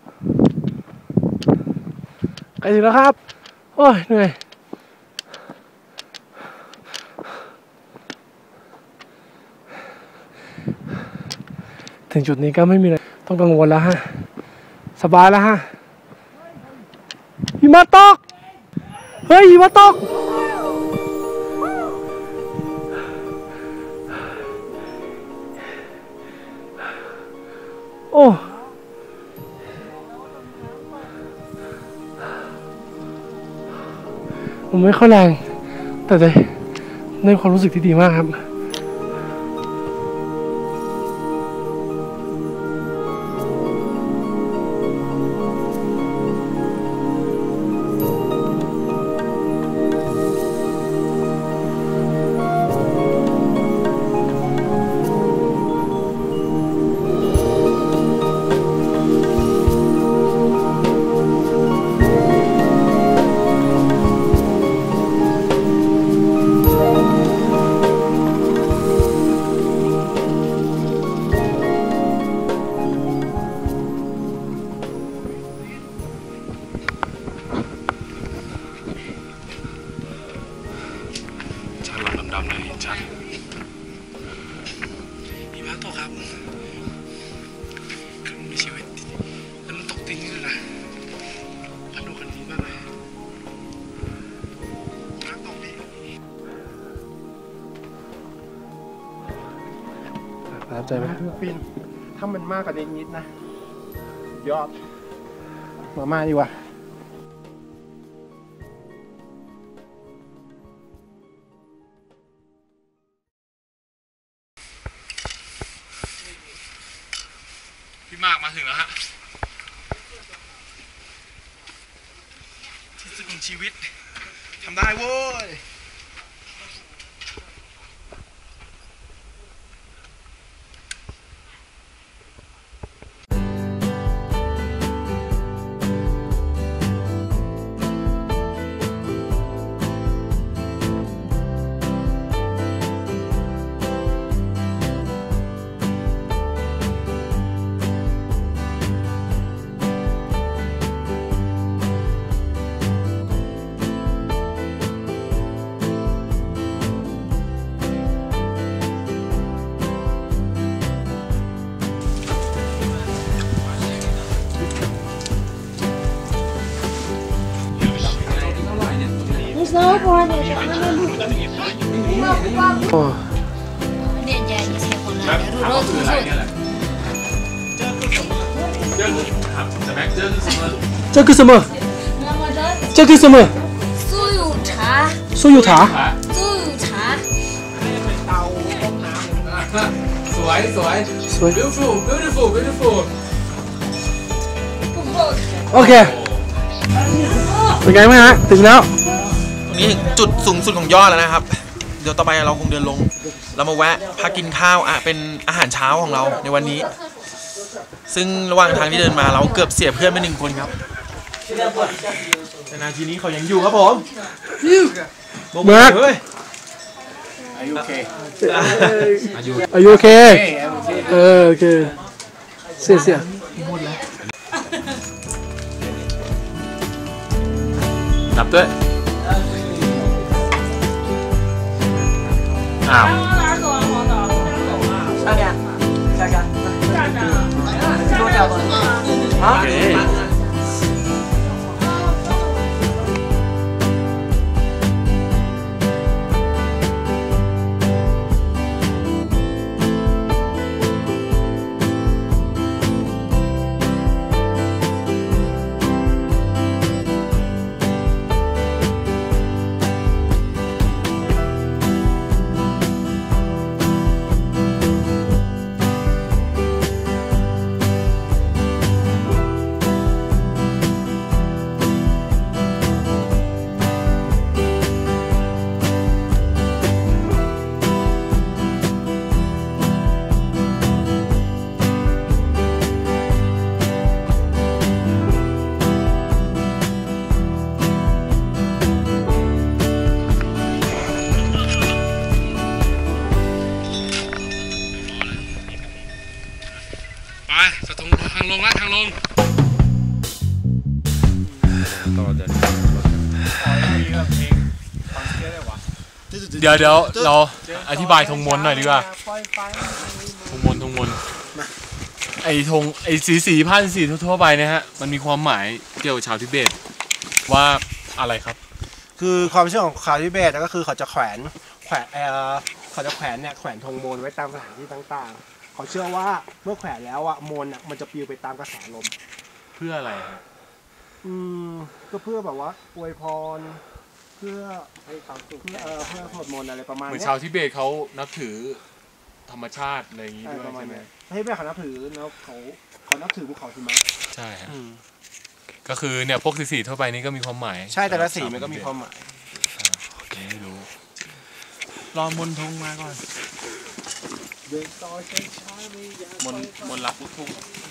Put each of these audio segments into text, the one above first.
ใกล้ถึงแล้วครับโอ้ยเหนื่อยถึงจุดนี้ก็ไม่มีอะไรต้องกังวลแล้วฮะสบายแล้วฮะหิมะตกเฮ้ยหิมะตกโอ้ผมไม่ค่อยแรงแต่ได้ความรู้สึกที่ดีมากครับดำเลยชัดหิมะตกครับครั้งในชีวิตแล้วมันตกจริงด้วยนะพัดดูคันนี้มากเลยน้ำตกดีประทับใจไหมฟินถ้ามันมากกว่านี้นิดนะยอดมาดีกว่าพี่มากมาถึงแล้วฮะที่สุดของชีวิตทำได้โว้ย这个什么？这个什么？ 酥油茶。 酥油茶。 酥油茶。 สวย beautiful โอเคเป็นไงบ้างฮะถึงแล้วตรงนี้จุดสูงสุดของยอดแล้วนะครับเดี๋ยวต่อไปเราคงเดินลงเรามาแวะพักกินข้าวเป็นอาหารเช้าของเราในวันนี้ซึ่งระหว่างทางที่เดินมาเราเกือบเสียเพื่อนไป1 คนครับแต่นาทีนี้เขายังอยู่ครับผมเมื่อเฮ้ย Are you okay? Are you okay? โอเคเสียหมดแล้วนับด้วยอ้าวโอเคเดี๋ยวเราอธิบายธงมนหน่อยดีกว่าธงมนไอ้สีผ้าสีทั่วไปนะฮะมันมีความหมายเกี่ยวกับชาวทิเบตว่าอะไรครับคือความเชื่อของชาวทิเบตก็คือเขาจะแขวนเนี่ยแขวนธงมนไว้ตามสถานที่ต่างๆเขาเชื่อว่าเมื่อแขวนแล้วมนมันจะปลิวไปตามกระแสลมเพื่ออะไรครับก็เพื่อแบบว่าอวยพรเพื่อให้ความสุขเพื่อสวดมนต์อะไรประมาณนี้เหมือนชาวทิเบตเขานับถือธรรมชาติอะไรอย่างนี้ด้วยใช่ไหมให้แม่เขานับถือแล้วเขานับถือภูเขาหิมะใช่ฮะก็คือเนี่ยพวกสีทั่วไปนี้ก็มีความหมายใช่แต่ละสีมันก็มีความหมายโอเคไม่รู้รอมนธงมาก่อนมนรักลูกทุ่ง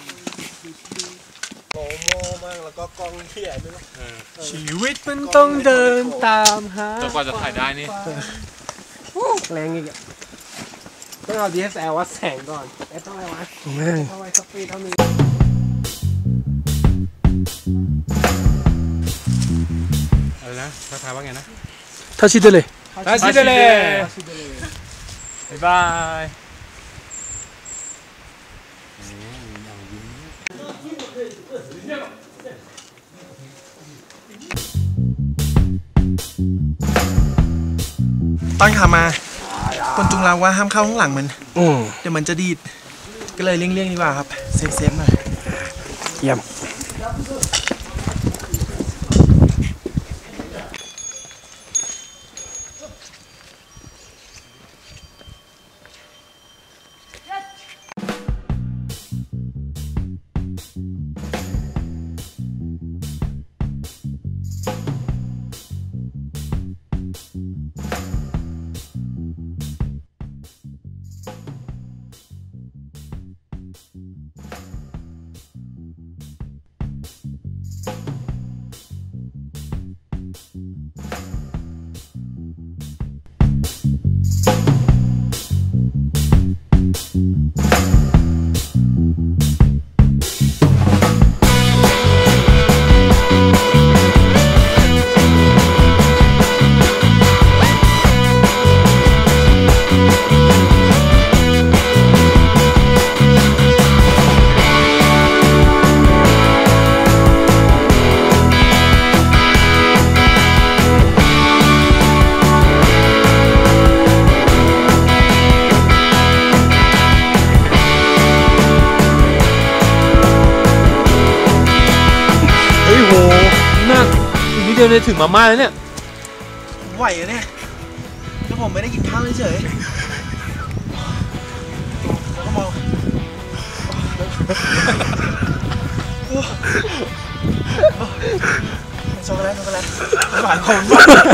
โมมากแล้วก็กองเขียนด้วยชีวิตมันต้องเดินตามหาจนกว่าจะถ่ายได้นี่แรงอีกต้องเอา DSL วัดแสงก่อนต้องอะไรวะเอาไว้สปีดเท่านี้อะไรนะทักทายว่าไงนะทัชชิเดเลยบ๊ายบายตอนขามาคนจุงเราว่าห้ามเข้าข้างหลังมันเดี๋ยวมันจะดีดก็เลยเลี่ยงดีกว่าครับเซฟหน่อยเยี่ยมเดี๋ยวถึงมาม่าแล้วเนี่ยไหวอะเนี่ยถ้าผมไม่ได้กินข้าวเฉยแล้วก็มองช็อกโกแลตหวานผม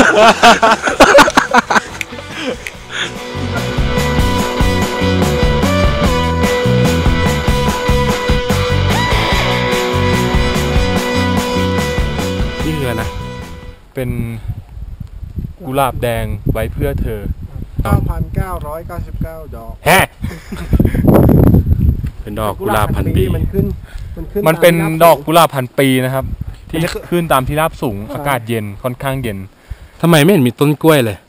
นี่คืออะไรนะเป็นกุหลาบแดงไว้เพื่อเธอ 9,999 ดอกแฮะเป็นดอกกุหลาบพันปีมันเป็นดอกกุหลาบพันปีนะครับที่ขึ้นตามที่ราบสูงอากาศเย็นค่อนข้างเย็นทำไมไม่เห็นมีต้นกล้วยเลย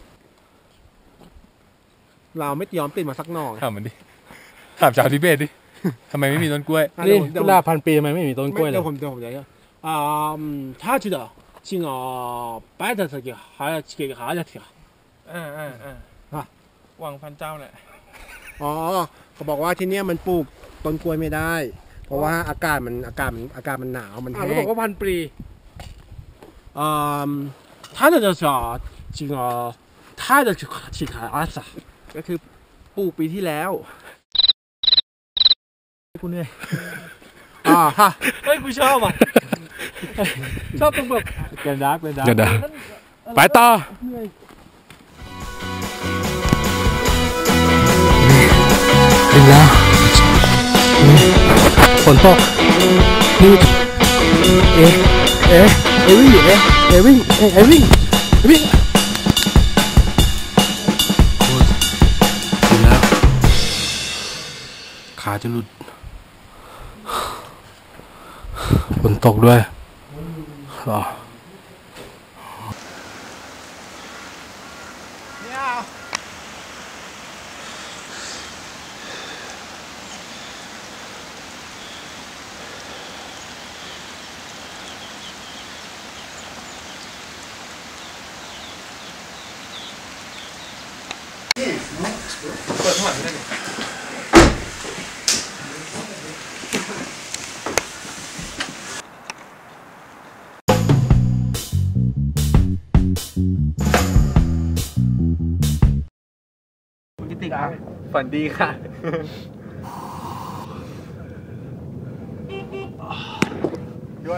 เราไม่ยอมติดมาสักหน่อถามมันดิถามชาวทิเบตดิทำไมไม่มีต้นกล้วยนี่กุหลาบพันปีทำไมไม่มีต้นกล้วยเลยผมจะ他觉得像白的这个还要跳วังพันเจ้าแหละเขาบอกว่าที่นี่มันปลูกต้นกล้วยไม่ได้เพราะว่าอากาศมันหนาวมันแห้งเขาบอกว่าพันปี他的就是这个他的ที่ขายอาสาก็คือปลูกปีที่แล้วกูเหนื่อยฮะเฮ้ยกูชอบชอบตรงแบบเกินดักไปต่อถึงแล้วฝนตกนี่วิ่งอยู่วิ่งถึงแล้วขาจะหลุดฝนตกด้วยเปิดข้างหลังได้ไหมคุณกิติครับฝันดีค่ะด้วย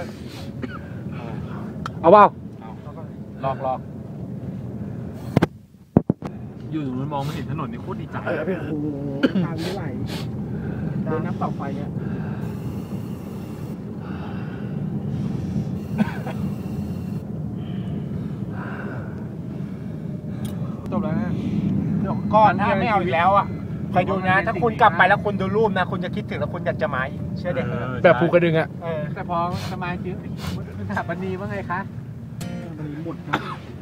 เอาเปล่าลอกอยู่ตรงนู้นมองไม่เห็นถนนนี่โคตรดีใจโอ้โหทางไม่ไหลโดนน้ำตกไฟเนี่ยจบแล้วนะก้อนถ้าไม่เอาอีกแล้วอ่ะคอยดูนะถ้าคุณกลับไปแล้วคุณดูรูปนะคุณจะคิดถึงแล้วคุณอยากจะมาอีกเชื่อเด็กแบบภูกระดึงอ่ะแต่พอสมาชิกคุณถามบันนีว่าไงคะบันนีหมดนะ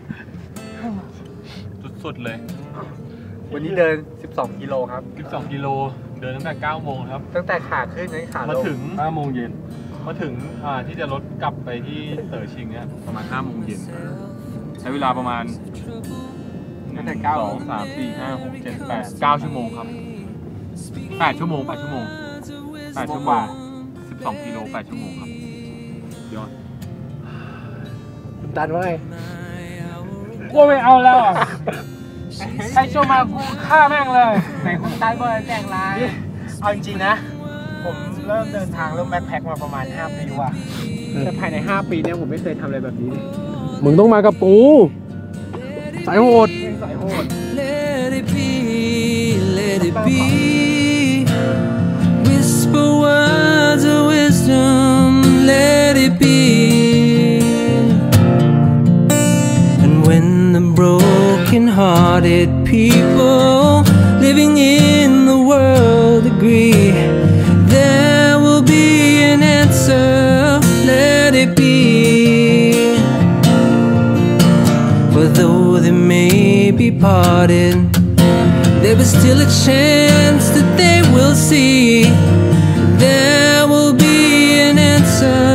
สุดๆเลยวันนี้เดิน12กิโลครับ 12 กิโลเดินตั้งแต่9 โมงครับตั้งแต่ขาขึ้นถึงขาลงมาถึง5 โมงเย็นมาถึงที่จะรถกลับไปที่เต๋อชิงเนี่ยประมาณ5 โมงเย็นใช้เวลาประมาณตั้งแต่2 3 4 5 6 7 8 9 ชั่วโมงครับ8 ชั่วโมง8 ชั่วโมง8 ชั่วโมง12 กิโล8 ชั่วโมงครับยอดคุณตันว่าไงกลัวไม่เอาแล้วอ่ะใครชวนมากูฆ่าแม่งเลยไหนคุณตันบอกแจ้งร้ายเอาจริงๆนะผมเริ่มเดินทางเริ่มแบ็คแพ็คมาประมาณ5 ปีว่ะแต่ภายใน5 ปีเนี่ยผมไม่เคยทำอะไรแบบนี้เลยมึงต้องมากับปูสายโหดสายโหด Let it be, let it be. Whisper words of wisdom, let it be. And when the broken-hearted people living in the world agree, there will be an answer, let it be. For though they may be parted, there is still a chance that they will see. There will be an answer.